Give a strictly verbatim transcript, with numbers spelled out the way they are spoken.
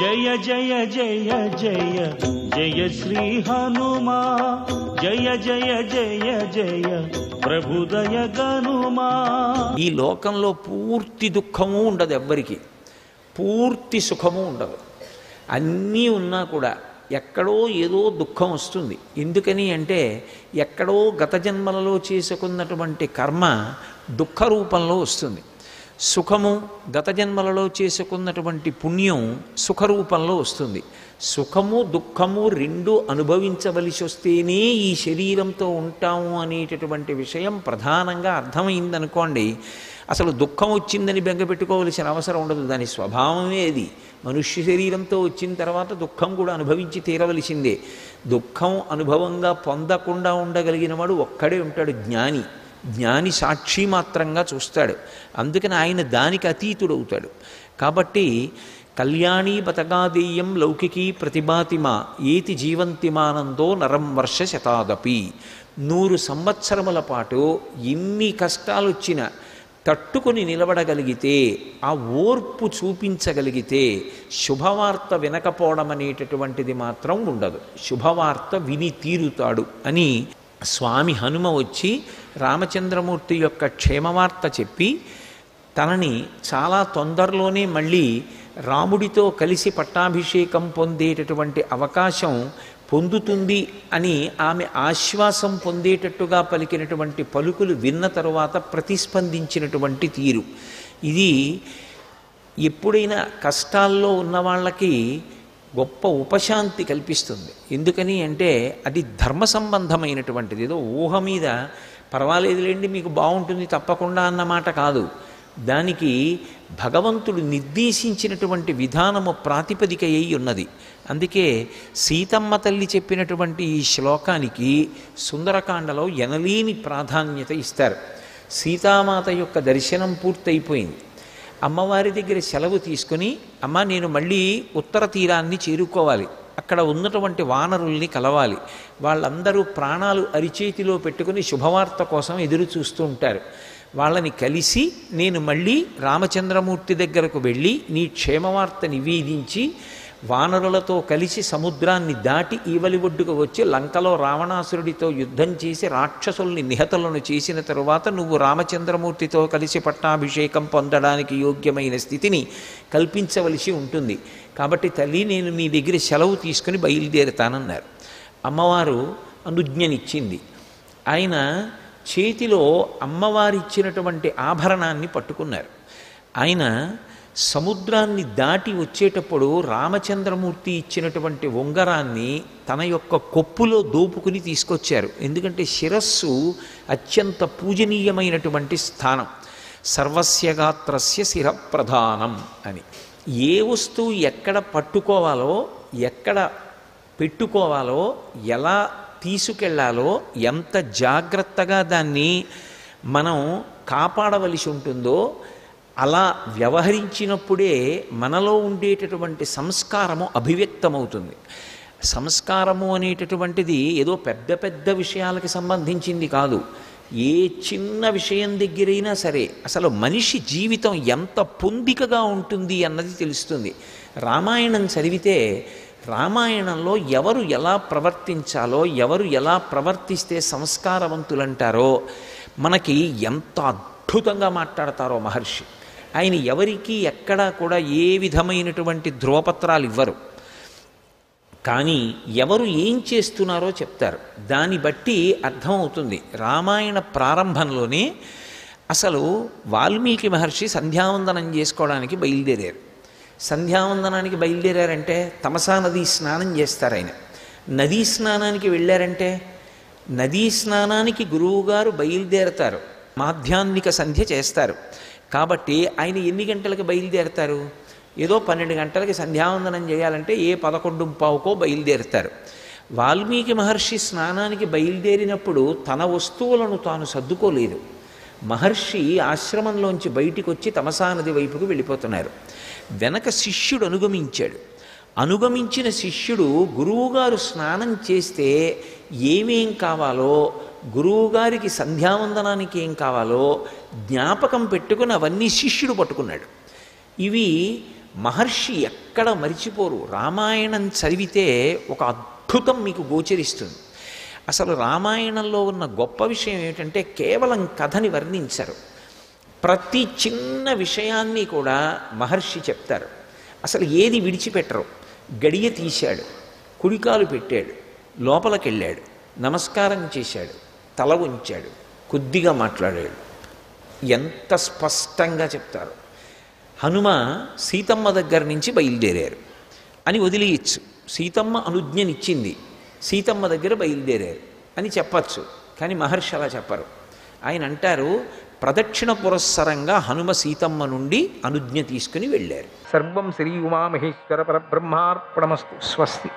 జయ జయ జయ జయ జయ శ్రీ హనుమా జయ జయ జయ జయ ప్రభుదయ గనుమా. ఈ లోకంలో పూర్తి దుఃఖము ఉండదు, ఎవ్వరికి పూర్తి సుఖము ఉండదు. అన్నీ ఉన్నా కూడా ఎక్కడో ఏదో దుఃఖం వస్తుంది. ఎందుకని అంటే ఎక్కడో గత జన్మలలో చేసుకున్నటువంటి కర్మ దుఃఖ రూపంలో వస్తుంది. సుఖము గత జన్మలలో చేసుకున్నటువంటి పుణ్యం సుఖరూపంలో వస్తుంది. సుఖము దుఃఖము రెండు అనుభవించవలసి వస్తేనే ఈ శరీరంతో ఉంటాము అనేటటువంటి విషయం ప్రధానంగా అర్థమైందనుకోండి, అసలు దుఃఖం వచ్చిందని బెంగపెట్టుకోవలసిన అవసరం ఉండదు. దాని స్వభావమే అది. మనుష్య శరీరంతో వచ్చిన తర్వాత దుఃఖం కూడా అనుభవించి తీరవలసిందే. దుఃఖం అనుభవంగా పొందకుండా ఉండగలిగిన వాడు ఒక్కడే ఉంటాడు, జ్ఞాని. జ్ఞాని సాక్షి మాత్రంగా చూస్తాడు. అందుకని ఆయన దానికి అతీతుడవుతాడు. కాబట్టి కళ్యాణీ బతగాదేయం లౌకికీ ప్రతిభాతిమా ఏతి జీవంతిమానందో నరం వర్ష శతాదపి. నూరు సంవత్సరముల పాటు ఎన్ని కష్టాలు వచ్చినా తట్టుకుని నిలబడగలిగితే, ఆ ఓర్పు చూపించగలిగితే శుభవార్త వినకపోవడం అనేటటువంటిది మాత్రం ఉండదు. శుభవార్త విని తీరుతాడు అని స్వామి హనుమ వచ్చి రామచంద్రమూర్తి యొక్క క్షేమవార్త చెప్పి తనని చాలా తొందరలోనే మళ్ళీ రాముడితో కలిసి పట్టాభిషేకం పొందేటటువంటి అవకాశం పొందుతుంది అని ఆమె ఆశ్వాసం పొందేటట్టుగా పలికినటువంటి పలుకులు విన్న తరువాత ప్రతిస్పందించినటువంటి తీరు ఇది. ఎప్పుడైనా కష్టాల్లో ఉన్న వాళ్ళకి గొప్ప ఉపశాంతి కల్పిస్తుంది. ఎందుకని అంటే అది ధర్మ సంబంధమైనటువంటిది. ఏదో ఊహ మీద పర్వాలేదులేండి మీకు బాగుంటుంది తప్పకుండా అన్నమాట కాదు. దానికి భగవంతుడు నిర్దేశించినటువంటి విధానము ప్రాతిపదిక అయి ఉన్నది. అందుకే సీతమ్మ తల్లి చెప్పినటువంటి ఈ శ్లోకానికి సుందరకాండలో ఎనలేని ప్రాధాన్యత ఇస్తారు. సీతామాత యొక్క దర్శనం పూర్తయిపోయింది. అమ్మవారి దగ్గర సెలవు తీసుకుని, అమ్మ నేను మళ్ళీ ఉత్తర తీరాన్ని చేరుకోవాలి, అక్కడ ఉన్నటువంటి వానరుల్ని కలవాలి, వాళ్ళందరూ ప్రాణాలు అరిచేతిలో పెట్టుకుని శుభవార్త కోసం ఎదురు చూస్తూ ఉంటారు, వాళ్ళని కలిసి నేను మళ్ళీ రామచంద్రమూర్తి దగ్గరకు వెళ్ళి నీ క్షేమవార్త నివేదించి వానరులతో కలిసి సముద్రాన్ని దాటి ఈవలి ఒడ్డుకు వచ్చి లంకలో రావణాసురుడితో యుద్ధం చేసి రాక్షసుల్ని నిహతులను చేసిన తరువాత నువ్వు రామచంద్రమూర్తితో కలిసి పట్టాభిషేకం పొందడానికి యోగ్యమైన స్థితిని కల్పించవలసి ఉంటుంది. కాబట్టి తల్లి నేను నీ దగ్గర సెలవు తీసుకుని బయలుదేరుతానన్నారు. అమ్మవారు అనుజ్ఞనిచ్చింది. ఆయన చేతిలో అమ్మవారిచ్చినటువంటి ఆభరణాన్ని పట్టుకున్నారు. ఆయన సముద్రాన్ని దాటి వచ్చేటప్పుడు రామచంద్రమూర్తి ఇచ్చినటువంటి ఉంగరాన్ని తన యొక్క కొప్పులో దోపుకుని తీసుకొచ్చారు. ఎందుకంటే శిరస్సు అత్యంత పూజనీయమైనటువంటి స్థానం. సర్వస్య గాత్రస్య శిరప్రధానం అని. ఏ వస్తువు ఎక్కడ పట్టుకోవాలో, ఎక్కడ పెట్టుకోవాలో, ఎలా తీసుకెళ్లాలో, ఎంత జాగ్రత్తగా దాన్ని మనం కాపాడవలసి ఉంటుందో అలా వ్యవహరించినప్పుడే మనలో ఉండేటటువంటి సంస్కారము అభివ్యక్తమవుతుంది. సంస్కారము అనేటటువంటిది ఏదో పెద్ద పెద్ద విషయాలకు సంబంధించింది కాదు. ఏ చిన్న విషయం దగ్గరైనా సరే అసలు మనిషి జీవితం ఎంత పొందికగా ఉంటుంది అన్నది తెలుస్తుంది. రామాయణం చదివితే రామాయణంలో ఎవరు ఎలా ప్రవర్తించాలో, ఎవరు ఎలా ప్రవర్తిస్తే సంస్కారవంతులంటారో మనకి ఎంత అద్భుతంగా మాట్లాడతారో మహర్షి. ఆయన ఎవరికి ఎక్కడా కూడా ఏ విధమైనటువంటి ధ్రువపత్రాలు ఇవ్వరు, కానీ ఎవరు ఏం చేస్తున్నారో చెప్తారు. దాన్ని బట్టి అర్థమవుతుంది. రామాయణ ప్రారంభంలోనే అసలు వాల్మీకి మహర్షి సంధ్యావందనం చేసుకోవడానికి బయలుదేరారు. సంధ్యావందనానికి బయలుదేరారంటే తమసా నదీ స్నానం చేస్తారు. ఆయన నదీ స్నానానికి వెళ్ళారంటే నదీ స్నానానికి గురువుగారు బయలుదేరతారు, మాధ్యాహ్నిక సంధ్య చేస్తారు. కాబట్టి ఆయన ఎన్ని గంటలకు బయలుదేరతారు? ఏదో పన్నెండు గంటలకి సంధ్యావందనం చేయాలంటే ఏ పదకొండు పావుకో బయలుదేరుతారు. వాల్మీకి మహర్షి స్నానానికి బయలుదేరినప్పుడు తన వస్తువులను తాను సర్దుకోలేదు. మహర్షి ఆశ్రమంలోంచి బయటికి వచ్చి తమసా నది వైపుకు వెళ్ళిపోతున్నారు. వెనక శిష్యుడు అనుగమించాడు. అనుగమించిన శిష్యుడు గురువుగారు స్నానం చేస్తే ఏమేం కావాలో, గురువుగారికి సంధ్యావందనానికి ఏం కావాలో జ్ఞాపకం పెట్టుకుని అవన్నీ శిష్యుడు పట్టుకున్నాడు. ఇవి మహర్షి ఎక్కడ మరిచిపోరు. రామాయణం చదివితే ఒక అద్భుతం మీకు గోచరిస్తుంది. అసలు రామాయణంలో ఉన్న గొప్ప విషయం ఏమిటంటే కేవలం కథని వర్ణించరు. ప్రతి చిన్న విషయాన్ని కూడా మహర్షి చెప్తారు. అసలు ఏది విడిచిపెట్టరు. గడియ తీశాడు, కుడికాలు పెట్టాడు, లోపలికెళ్ళాడు, నమస్కారం చేశాడు, తల ఉంచాడు, కొద్దిగా మాట్లాడాడు. ఎంత స్పష్టంగా చెప్తారు. హనుమ సీతమ్మ దగ్గర నుంచి బయలుదేరారు అని వదిలేయచ్చు. సీతమ్మ అనుజ్ఞనిచ్చింది, సీతమ్మ దగ్గర బయలుదేరారు అని చెప్పచ్చు. కానీ మహర్షి అలా చెప్పరు. ఆయన అంటారు, ప్రదక్షిణ పురస్సరంగా హనుమ సీతమ్మ నుండి అనుజ్ఞ తీసుకుని వెళ్ళారు. సర్వం శ్రీ ఉమామహేశ్వర పరబ్రహ్మార్పణమస్తు. స్వస్తి.